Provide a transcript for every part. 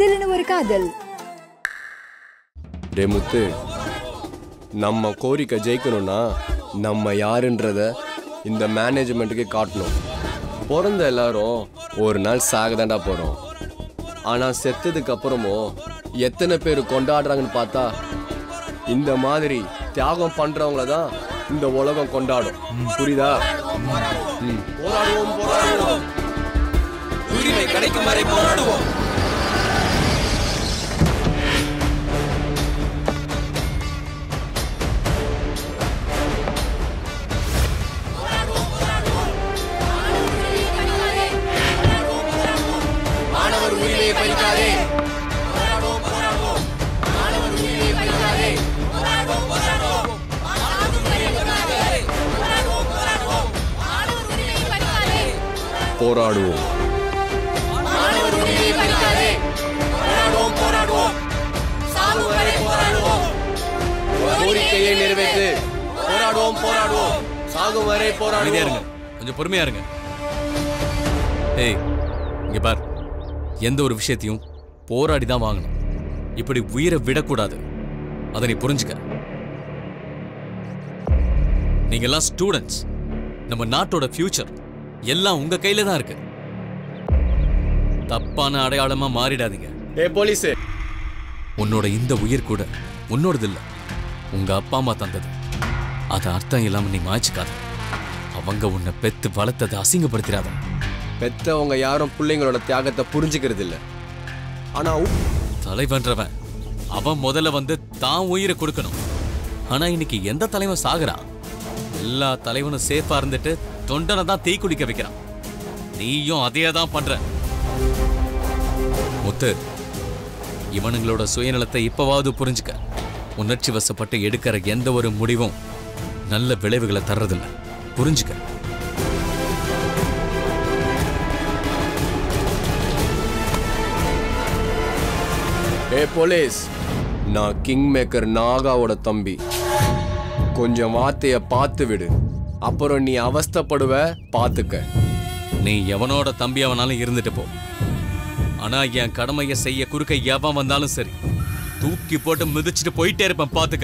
Sillunu Oru Kaadhal. டே முத்து, நம்ம கோரிக்கை ஜெயிக்கணும்னா நம்ம யாருன்றத இந்த மேனேஜ்மெண்ட்டுக்கு காட்டணும். பிறந்த எல்லாரும் ஒரு நாள் சாகதாண்டா போறோம். ஆனா செத்ததுக்கு அப்புறமும் எத்தனை பேர் கொண்டாடுறாங்கன்னு பார்த்தா இந்த மாதிரி தியாகம் பண்றவங்கள தான் இந்த உலகம் கொண்டாடும். புரியுதா? போராடுவோம் போராடுவோம், உரிமை கிடைக்கும் வரை போராடுவோம். போராடுவோம் கோரிக்கையை நிறைவேற்று. போராடுவோம் போராடுவோம், சாகும் வரை போராடுவோம். கொஞ்சம் பொறுமையா இருங்க. ஏய், இங்க பார், எந்த ஒரு விஷயத்தையும் போராடி தான் வாங்கணும். இப்படி உயிரை விடக்கூடாது. அதை நீ புரிஞ்சுக்க. நீங்க எல்லாம் ஸ்டூடெண்ட்ஸ். நம்ம நாட்டோட ஃபியூச்சர் எல்லாம் உங்க கையில தான் இருக்கு. தப்பான அடையாளமா மாறிடாதீங்க. போலீஸ், உன்னோட இந்த உயிர் கூட உன்னோடது இல்ல, உங்க அப்பா அம்மா தந்தது. அது அர்த்தம் இல்லாம நீ மாய்ச்சிக்காத. அவங்க உன்னை பெத்து வளர்த்ததை அசிங்கப்படுத்திடாத. பெத்தவங்க யாரும் பிள்ளைங்களோட தியாகத்தை புரிஞ்சுக்கிறது இல்ல. ஆனா தலைவன்றவன் அவன் முதல்ல வந்து தான் உயிரை கொடுக்கணும். ஆனா இன்னைக்கு எந்த தலைவன் சாகுறான்? எல்லா தலைவனும் சேஃபா இருந்துட்டு தொண்டனை தான் தீ குடிக்க வைக்கிறான். நீயும் அதே தான் பண்ற. முத்து, இவனுங்களோட சுயநலத்தை இப்பவாவது புரிஞ்சுக்க. உணர்ச்சி வசப்பட்டு எடுக்கிற எந்த ஒரு முடிவும் நல்ல விளைவுகளை தர்றதில்ல. புரிஞ்சுக்க. போலீஸ், நான் கிங் மேக்கர் நாகாவோட தம்பி. கொஞ்சம் வார்த்தைய பார்த்து விடு, அப்புறம் நீ அவஸ்தப்படுவ. பார்த்துக்க. நீ எவனோட தம்பி அவனாலும் இருந்துட்டு போ. ஆனா என் கடமையை செய்ய குறுக்க எவன் வந்தாலும் சரி, தூக்கி போட்டு மிதிச்சுட்டு போயிட்டே இருப்பேன். பார்த்துக்க.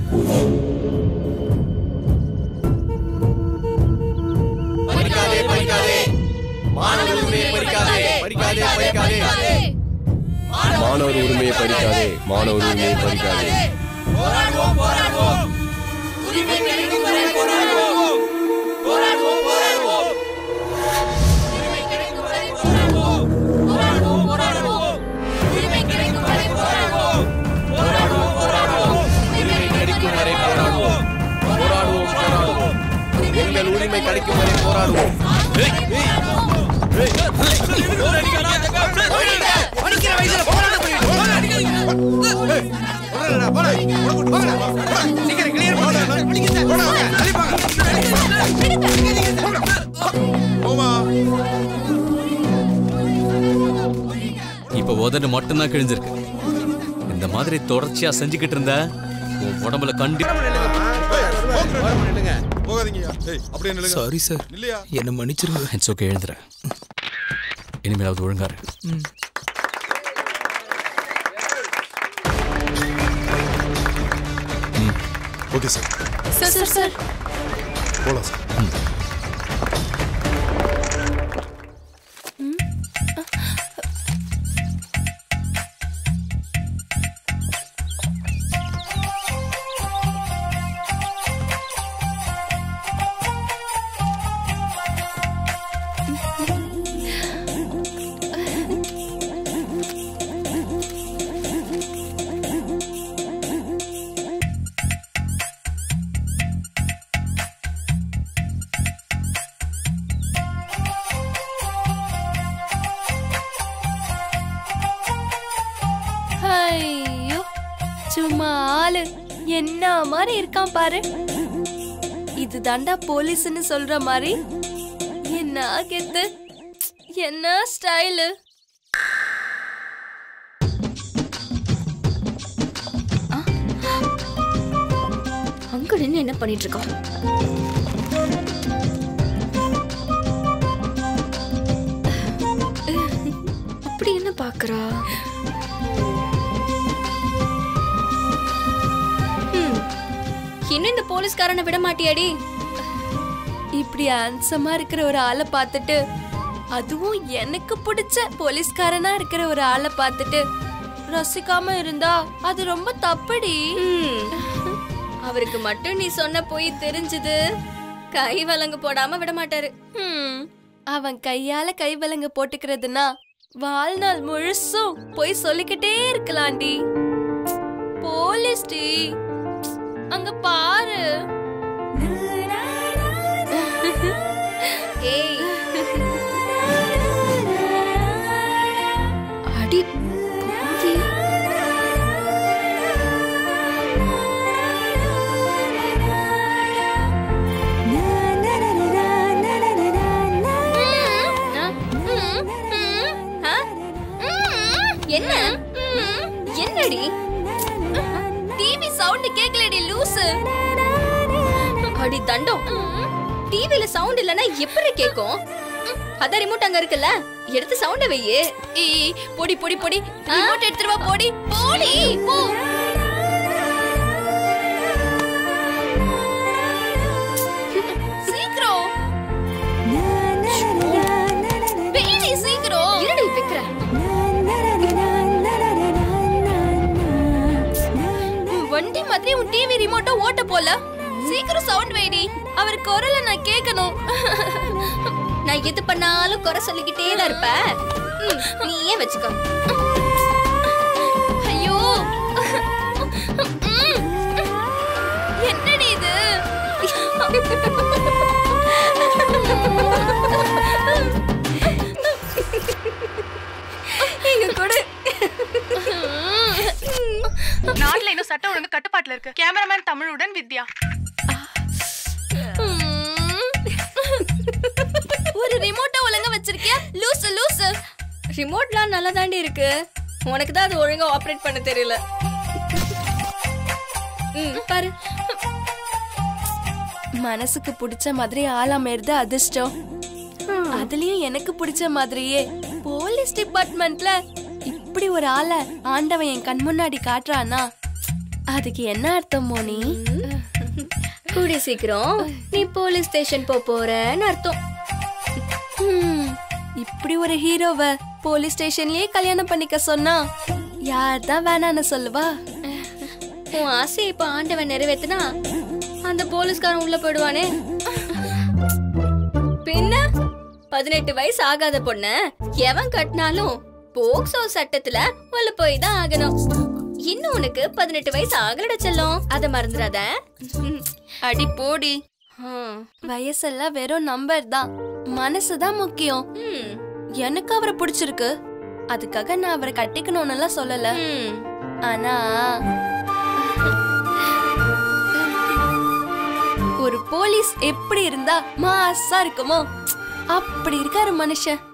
மாணவர் உரிமையை பறிக்காதே, மாணவர் உரிமையை பறிக்காதே. எங்கள் உரிமை கிடைக்கும் வரை போராடுவோம். இப்ப உதடு மட்டும்தான் கிழிஞ்சிருக்கு. இந்த மாதிரி தொடர்ச்சியா செஞ்சுக்கிட்டு இருந்த உன் உடம்புல கண்டிப்பா. சாரி சார், என்ன மன்னிச்சிருங்க. இட்ஸ் ஓகே, எழுந்துறேன். இனிமேலாவது ஒழுங்காரு. Okay sir. Sir sir sir போலாம் சார். சும்மா ஆளு என்ன மாதிரி இருக்கான் பாரு. இது தாண்டா போலீஸ்னு சொல்ற மாதிரி. என்ன கெத்து, என்ன ஸ்டைலு. அங்க நின்னு என்ன பண்ணிட்டு இருக்கான்? அப்படி என்ன பாக்குறா? போலீஸ்காரனை விட மாட்டியாடி? இப்படி ஹேண்ட்ஸமா இருக்கிற ஒரு ஆளை பார்த்துட்டு, அதுவும் எனக்கு பிடிச்ச போலீஸ்காரனா இருக்கிற ஒரு ஆளை பார்த்துட்டு ரசிக்காம இருந்தா அது ரொம்ப தப்புடி. அவருக்கு மட்டும் நீ சொன்ன போய் தெரிஞ்சது, கை வலங்கு போடாம விட மாட்டாரு. அவன் கையால கை வலங்கு போட்டுக்கிறதுனா வாழ்நாள் முழுசும் போய் சொல்லிக்கிட்டே இருக்கலாம்டி. போலீஸ் டி, அங்க பாரு. ஏய் அடி போடி. என்ன என்னடி டிவி சவுண்ட் கேக்கலடி லூசு. அடி தண்டம், டிவில சவுண்ட் இல்லனா எப்படி கேக்கும்? அத ரிமோட் அங்க இருக்குல்ல, எடுத்து சவுண்ட வெய்யே. ஏய் போடி போடி போடி, ரிமோட் எடுத்துட்டு வா. போடி போடி போ. சீக்கிரம் வெய்டி, சீக்கிரம் இருடி வைக்கற. வண்டி மாதிரி உன் டிவி ரிமோட்ட ஓட்ட போல. சீக்கிரம் சவுண்ட் வைடி, அவர் குரல நான் கேட்கணும். நான் எது பண்ணாலும் குறை சொல்லிக்கிட்டே தான் இருப்ப. நீயே வச்சுக்கோ. ஐயோ என்னடி இது? எங்க கூட நாட்டுல இன்னும் சட்டம் ஒழுங்கு கட்டுப்பாட்டுல இருக்கு. கேமராமேன் தமிழுடன் வித்யா. ஒரு ரிமோட்ட ஒழுங்கா வச்சிருக்கியா லூசு லூசு. ரிமோட்லாம் நல்லா தாண்டி இருக்கு, உனக்கு தான் அது ஒழுங்கா ஆபரேட் பண்ண தெரியல. பாரு, மனசுக்கு பிடிச்ச மாதிரி ஆளாமேறது அதிர்ஷ்டம். அதுலயும் எனக்கு பிடிச்ச மாதிரியே போலீஸ் டிபார்ட்மெண்ட்ல இப்படி ஒரு ஆளை ஆண்டவன் என் கண் முன்னாடி காட்டுறானா, அதுக்கு என்ன அர்த்தம் மோனி? கூடிய சீக்கிரம் நீ போலீஸ் ஸ்டேஷன் போறன்னு அர்த்தம். இப்படி ஒரு ஹீரோவை போலீஸ் ஸ்டேஷன்லயே கல்யாணம் பண்ணிக்க சொன்னா யார் தான் வேணான்னு சொல்லுவா? உன் ஆசை இப்ப ஆண்டவன் நிறைவேத்துனா அந்த போலீஸ்காரன் உள்ள போயிடுவானே. பின்ன 18 வயசு ஆகாத பொண்ண எவன் கட்டினாலும் போக்சோ சட்டத்துல உள்ள போய் தான் ஆகணும். இன்னும் உனக்கு 18 வயசு ஆகலட செல்லும், அத மறந்துடாத. அடி போடி. வயசெல்லாம் வெறும் நம்பர் தான், மனசுதான் முக்கியம். எனக்கு அவரை பிடிச்சிருக்கு, அதுக்காக நான் அவரை கட்டிக்கணும்னு சொல்லல. ஆனா ஒரு போலீஸ் எப்படி இருந்தா மாசா இருக்குமோ அப்படி இருக்காரு மனுஷன்.